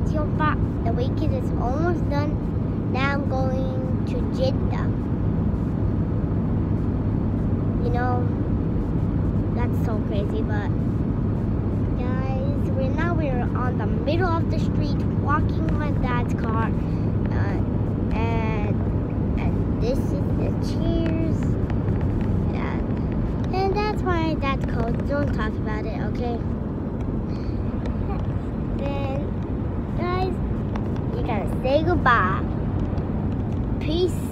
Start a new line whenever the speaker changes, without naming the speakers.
so far. The weekend is almost done. Now I'm going to Jeddah. You know, that's so crazy, but guys, we're on the middle of the street walking my dad's car, and this is the chairs, and that's why that's called. Don't talk about it, okay? Then, guys, you gotta say goodbye. Peace.